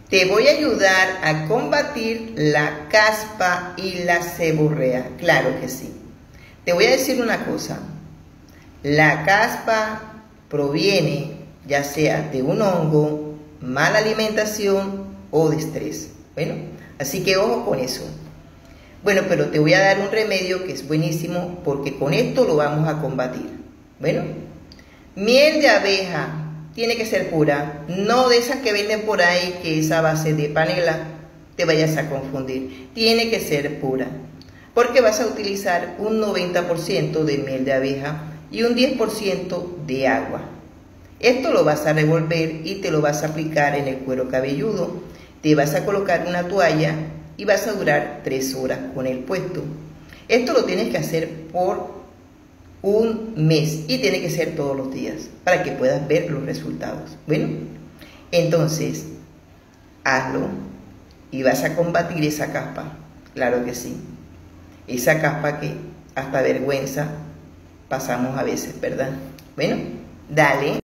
Te voy a ayudar a combatir la caspa y la seborrea. Claro que sí. Te voy a decir una cosa. La caspa proviene ya sea de un hongo, mala alimentación o de estrés. Bueno, así que ojo con eso. Bueno, pero te voy a dar un remedio que es buenísimo porque con esto lo vamos a combatir. Bueno, miel de abeja. Tiene que ser pura, no de esas que venden por ahí que es a base de panela, te vayas a confundir. Tiene que ser pura, porque vas a utilizar un 90% de miel de abeja y un 10% de agua. Esto lo vas a revolver y te lo vas a aplicar en el cuero cabelludo. Te vas a colocar una toalla y vas a durar 3 horas con el puesto. Esto lo tienes que hacer por un mes y tiene que ser todos los días para que puedas ver los resultados. Bueno, entonces hazlo y vas a combatir esa caspa. Claro que sí, esa caspa que hasta vergüenza pasamos a veces, ¿verdad? Bueno, dale.